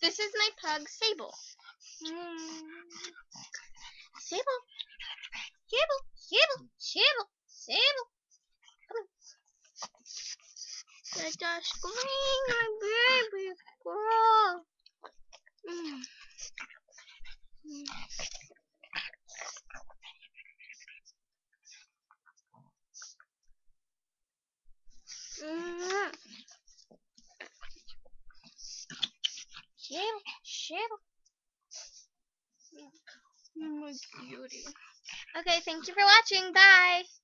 This is my pug, Sable. Sable, Sable, Sable, Sable, Sable. Come on. Let us bring my baby girl. Sable, Sable. My cutie. Okay, thank you for watching. Bye.